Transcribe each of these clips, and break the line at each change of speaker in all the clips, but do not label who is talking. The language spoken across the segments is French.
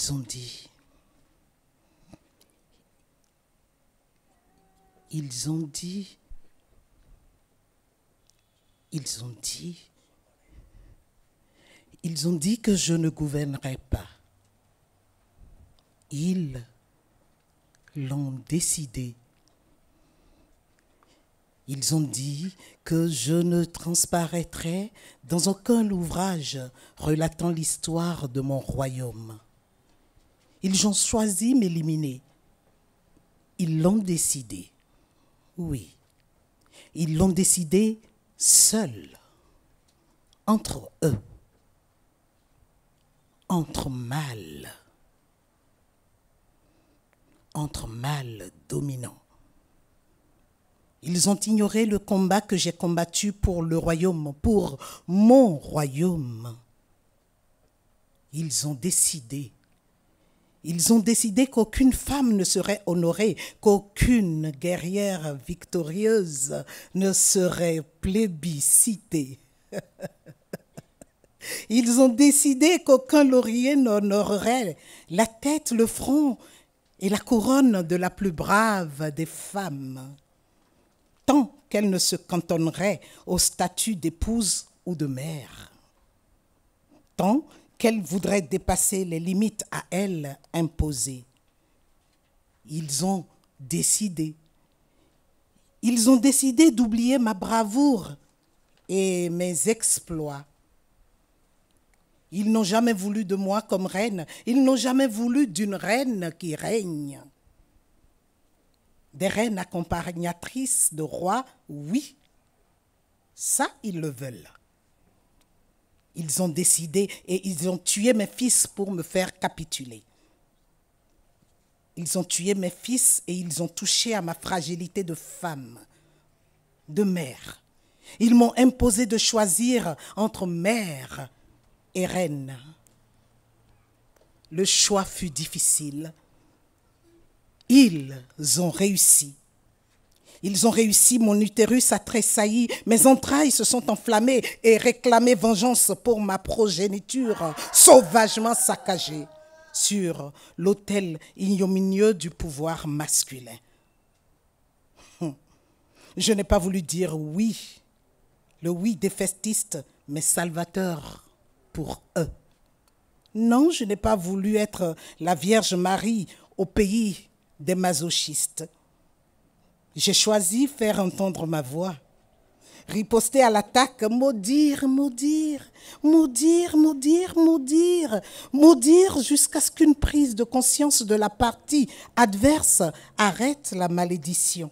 Ils ont dit, ils ont dit, ils ont dit, ils ont dit que je ne gouvernerai pas. Ils l'ont décidé. Ils ont dit que je ne transparaîtrai dans aucun ouvrage relatant l'histoire de mon royaume. Ils ont choisi m'éliminer. Ils l'ont décidé. Oui, ils l'ont décidé seuls, entre eux, entre mâles dominants. Ils ont ignoré le combat que j'ai combattu pour le royaume, pour mon royaume. Ils ont décidé qu'aucune femme ne serait honorée, qu'aucune guerrière victorieuse ne serait plébiscitée. Ils ont décidé qu'aucun laurier n'honorerait la tête, le front et la couronne de la plus brave des femmes, tant qu'elle ne se cantonnerait au statut d'épouse ou de mère, tant qu'elle voudrait dépasser les limites à elle imposées. Ils ont décidé d'oublier ma bravoure et mes exploits. Ils n'ont jamais voulu de moi comme reine, ils n'ont jamais voulu d'une reine qui règne. Des reines accompagnatrices de rois, oui, ça ils le veulent. Ils ont décidé et ils ont tué mes fils pour me faire capituler. Ils ont tué mes fils et ils ont touché à ma fragilité de femme, de mère. Ils m'ont imposé de choisir entre mère et reine. Le choix fut difficile. Ils ont réussi. Ils ont réussi, mon utérus a tressailli, mes entrailles se sont enflammées et réclamé vengeance pour ma progéniture sauvagement saccagée sur l'autel ignominieux du pouvoir masculin. Je n'ai pas voulu dire oui, le oui défaitiste, mais salvateur pour eux. Non, je n'ai pas voulu être la Vierge Marie au pays des masochistes. J'ai choisi faire entendre ma voix, riposter à l'attaque, maudire, maudire, maudire, maudire, maudire, maudire jusqu'à ce qu'une prise de conscience de la partie adverse arrête la malédiction.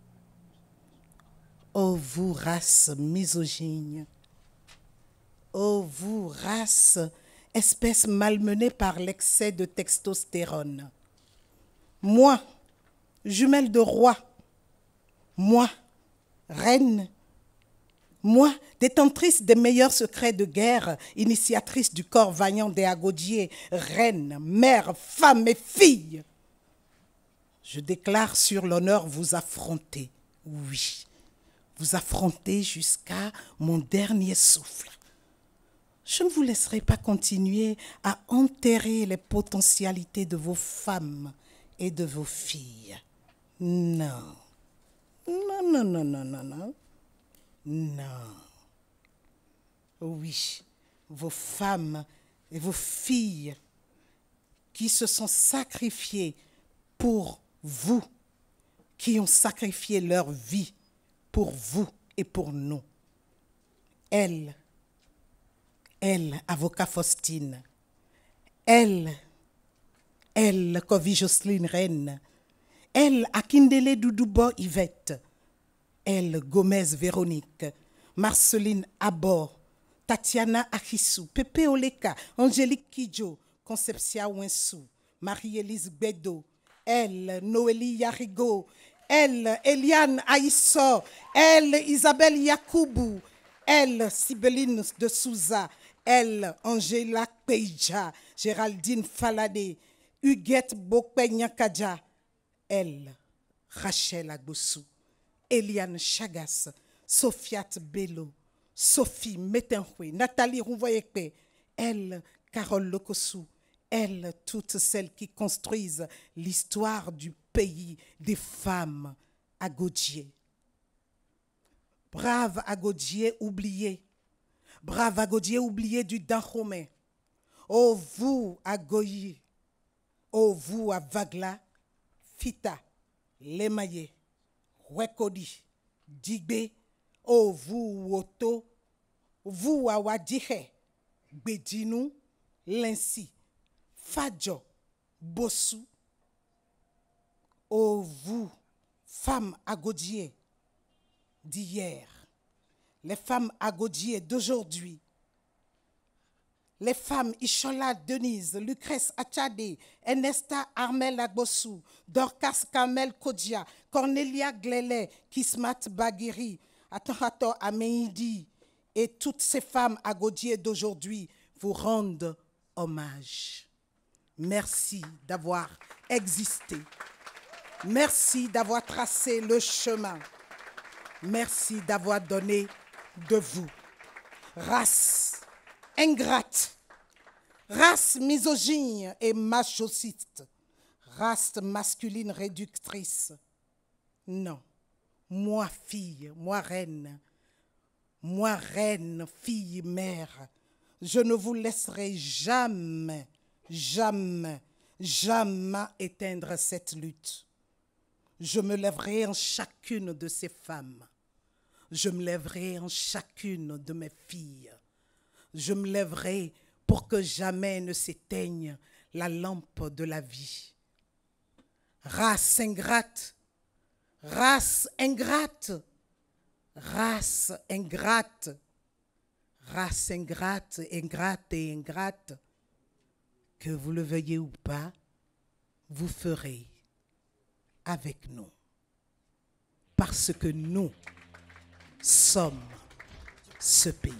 Ô vous, race misogyne, ô vous, race, espèce malmenée par l'excès de testostérone. Moi, jumelle de roi, moi, reine, moi, détentrice des meilleurs secrets de guerre, initiatrice du corps vaillant des Agodiers, reine, mère, femme et fille, je déclare sur l'honneur vous affronter, oui, vous affronter jusqu'à mon dernier souffle. Je ne vous laisserai pas continuer à enterrer les potentialités de vos femmes et de vos filles. Non. Non, non, non, non, non, non. Non. Oui, vos femmes et vos filles qui se sont sacrifiées pour vous, qui ont sacrifié leur vie pour vous et pour nous. Elle, avocat Faustine, elle, Kovi Jocelyne Reine, elle, Akindele Doudoubo Yvette, elle, Gomez Véronique, Marceline Abor, Tatiana Akissou, Pepe Oleka, Angélique Kidjo, Concepcia Winsou, Marie-Élise Bedo, elle, Noélie Yarigo, elle, Eliane Aïsso, elle, Isabelle Yakoubou, elle, Sibeline de Souza, elle, Angela Peja, Géraldine Falade, Huguette Bokpenyakadja, elle, Rachel Agboussou, Eliane Chagas, Sofiat Bello, Sophie Metenhoué, Nathalie Rouvoyekpe, elle, Carole Lokossou, elles, toutes celles qui construisent l'histoire du pays des femmes Agodié. Brave Agodié oublié, brave Agodié oublié du Dahomey. Ô vous, Agoyi, ô vous, à Vagla, Fita, Lemaye, Wekodi, Digbe, ô vous, Woto, vous, à Wadihe, Bedinu, Lensi, Fadjo, Bossou, ô vous, femmes Agodié d'hier, les femmes Agodié d'aujourd'hui, les femmes Ishola Denise, Lucrèce Achade, Ernesta Armel Agbossou, Dorcas Kamel Kodja, Cornelia Glele, Kismat Bagheri, Atarato Ameidi et toutes ces femmes Agodié d'aujourd'hui vous rendent hommage. Merci d'avoir existé. Merci d'avoir tracé le chemin. Merci d'avoir donné de vous. Race ingrate, race misogyne et machociste, race masculine réductrice. Non, moi fille, moi reine, fille, mère, je ne vous laisserai jamais, jamais, jamais éteindre cette lutte. Je me lèverai en chacune de ces femmes. Je me lèverai en chacune de mes filles. Je me lèverai pour que jamais ne s'éteigne la lampe de la vie. Race ingrate, race ingrate, race ingrate, race ingrate, ingrate et ingrate, que vous le veuillez ou pas, vous ferez avec nous. Parce que nous sommes ce pays.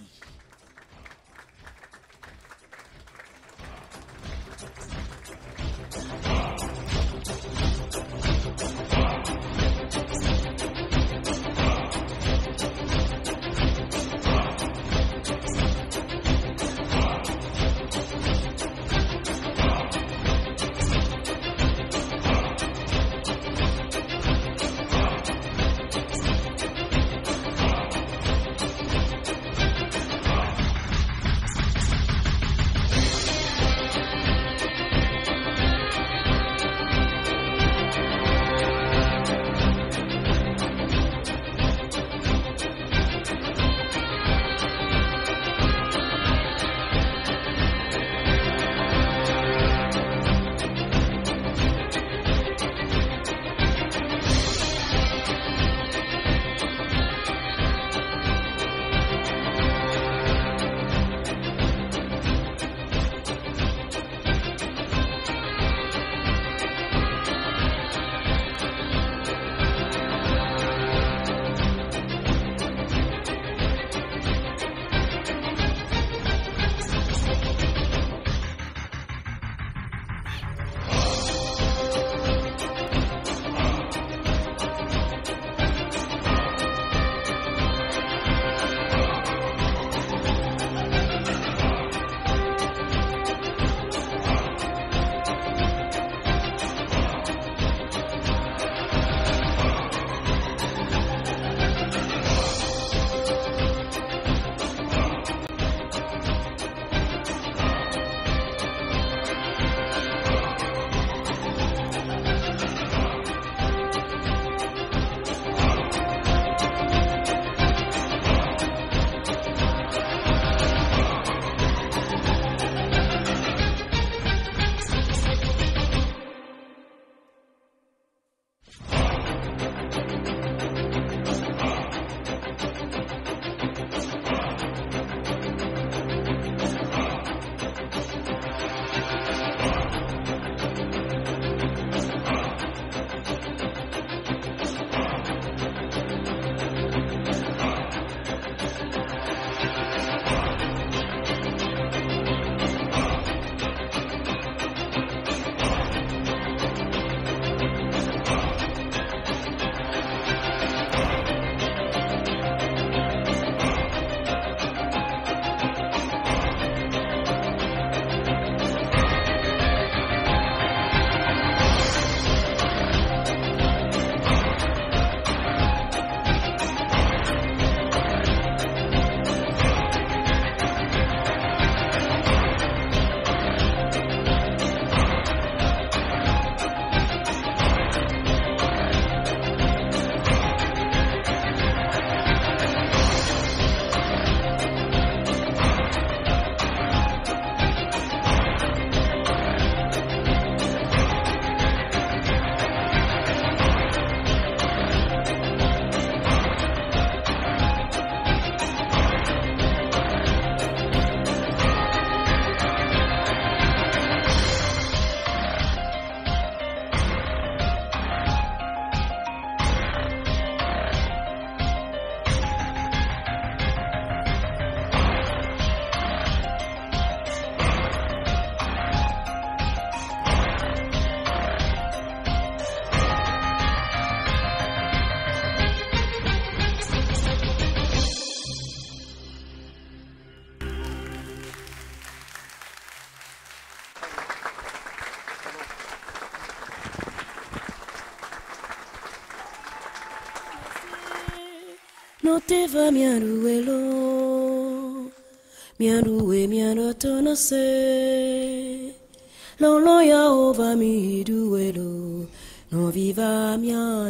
no te va miaruelo, miarue miarotona se, lo ya ova mi duelo, no viva mia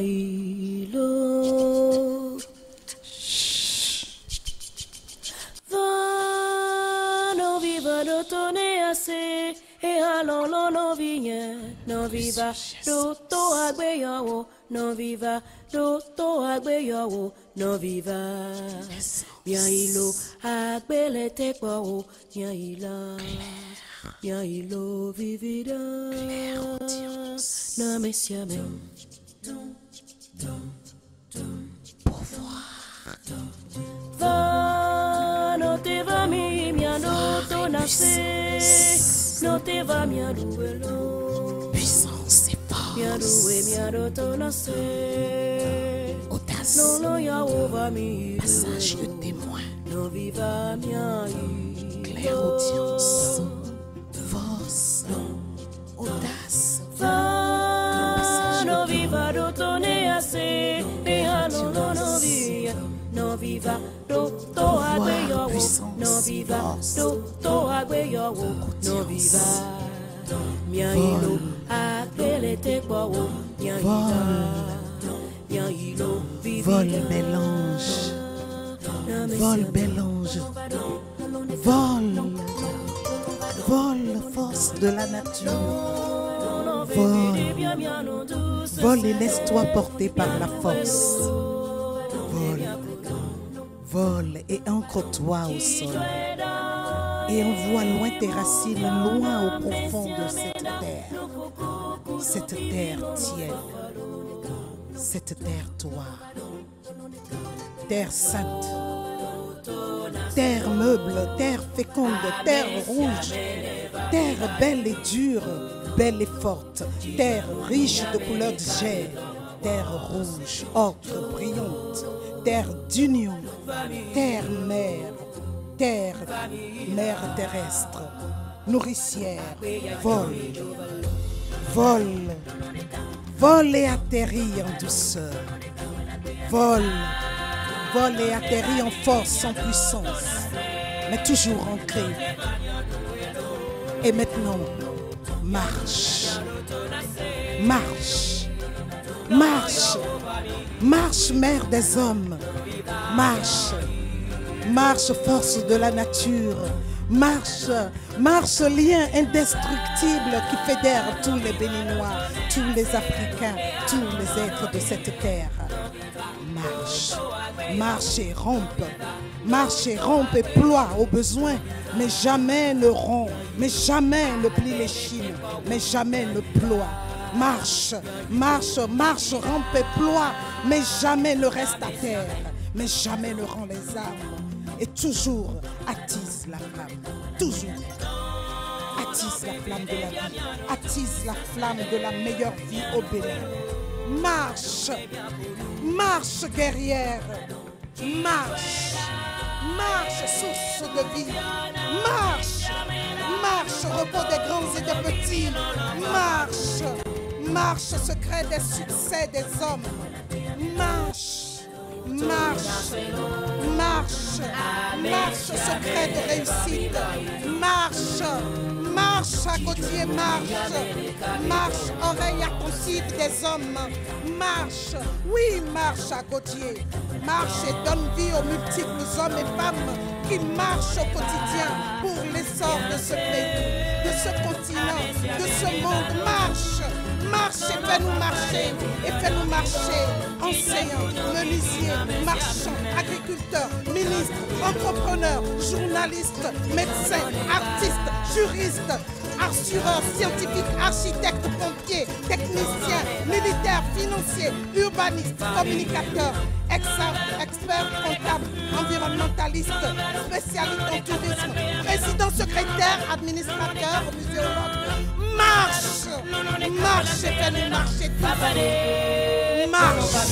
ilo. Va no viva dotone ase, e halolo no vigne, no viva doto agbeyawo, no viva doto agbeyawo, no viva. Bien ilo agbele te kwao, bien ila, bien ilo vivida, na messiame. Va no te va mi no tonase, no te va mi aduelo.
Puissance et force.
Miadoué miado tonase,
Audace.
no lo ya ova mi
Passage de témoin.
no viva mia
Claire audience. Force. Audace.
Va no viva do tone ase, e no via, no viva do to agbeyo, no viva do to agbeyo, no viva mia ilo agbele te kwa wo, mia ilo viva.
Vol bel ange. Vol bel ange. Vol. Vol force de la nature. Vol. Vol et laisse-toi porter par la force. Vol. Vol et ancre-toi au sol. Et envoie loin tes racines, loin au profond de cette terre. Cette terre tienne. Cette terre toi. Terre sainte. Terre meuble, terre féconde, terre rouge. Terre belle et dure, belle et forte. Terre riche de couleurs de chair. Terre rouge, ocre, brillante. Terre d'union. Terre mère. Terre, mère terrestre, nourricière, vole, vole, vole et atterrit en douceur, vole, vole et atterrit en force, en puissance, mais toujours ancré. Et maintenant, marche, marche, marche, marche, mère des hommes, marche. Marche, force de la nature. Marche, marche, lien indestructible qui fédère tous les Béninois, tous les Africains, tous les êtres de cette terre. Marche, marche et rampe. Marche et rampe et ploie au besoin, mais jamais ne rompt, mais jamais ne plie les chines, mais jamais ne ploie. Marche, marche, marche, rampe et ploie, mais jamais ne reste à terre, mais jamais ne rend les armes. Et toujours attise la flamme, toujours attise la flamme de la vie, attise la flamme de la meilleure vie au Bénin. Marche, marche guerrière, marche, marche source de vie, marche, marche repos des grands et des petits, marche, marche secret des succès des hommes, marche. Marche, marche, marche, secret de réussite. Marche, marche à Gauthier, marche. Marche, oreille attentive des hommes. Marche, oui, marche à Gauthier. Marche et donne vie aux multiples hommes et femmes qui marchent au quotidien pour l'essor de ce pays, de ce continent, de ce monde. Marche. Marche et fais-nous marcher, et fais-nous marcher, enseignants, menuisiers, marchands, agriculteurs, ministres, entrepreneurs, journalistes, médecins, artistes, juristes, assureurs, scientifiques, architectes, pompiers, techniciens, militaires, financiers, urbanistes, communicateurs, experts comptables, environnementalistes, spécialistes en tourisme, président, secrétaire, administrateur, muséologue. Marche, marche et fais-nous marcher. Marche.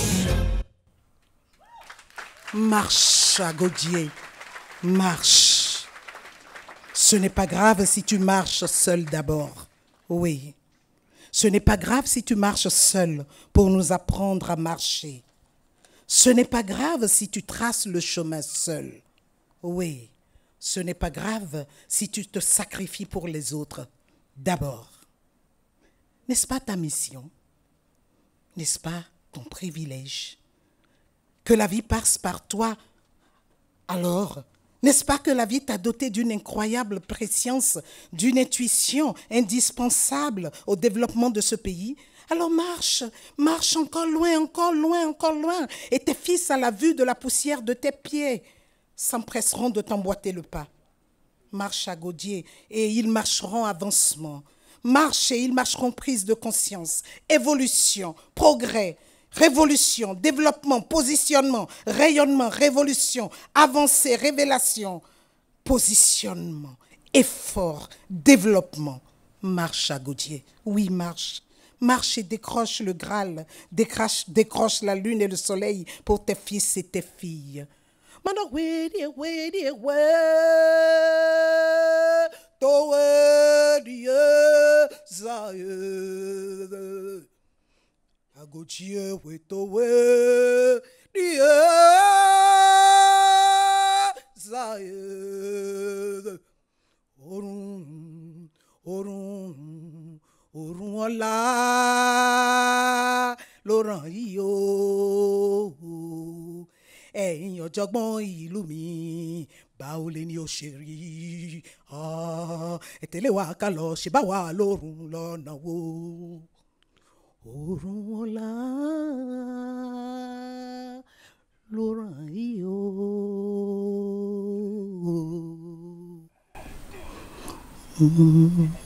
Marche à Gaudier, marche. Ce n'est pas grave si tu marches seul d'abord. Oui, ce n'est pas grave si tu marches seul pour nous apprendre à marcher. Ce n'est pas grave si tu traces le chemin seul. Oui, ce n'est pas grave si tu te sacrifies pour les autres. D'abord, n'est-ce pas ta mission? N'est-ce pas ton privilège? Que la vie passe par toi. Alors, n'est-ce pas que la vie t'a doté d'une incroyable préscience, d'une intuition indispensable au développement de ce pays? Alors marche, marche encore loin, encore loin, encore loin, et tes fils, à la vue de la poussière de tes pieds, s'empresseront de t'emboîter le pas. Marche à Gaudier, et ils marcheront avancement. Marche et ils marcheront prise de conscience, évolution, progrès, révolution, développement, positionnement, rayonnement, révolution, avancée, révélation, positionnement, effort, développement. Marche à Gaudier, oui, marche. Marche et décroche le Graal, décroche la lune et le soleil pour tes fils et tes filles. Agotie wetowe die zaye orun orun orun ọlá ló ràn yí o ẹ̀yin ọ̀jọ̀gbọ́n ìlú mi báwo lè ní o ṣe rí ẹ tẹ̀lé wa ká lọ ṣe bá wa lórun lọ́nà wo. Orun ọlá ló ràn yí o.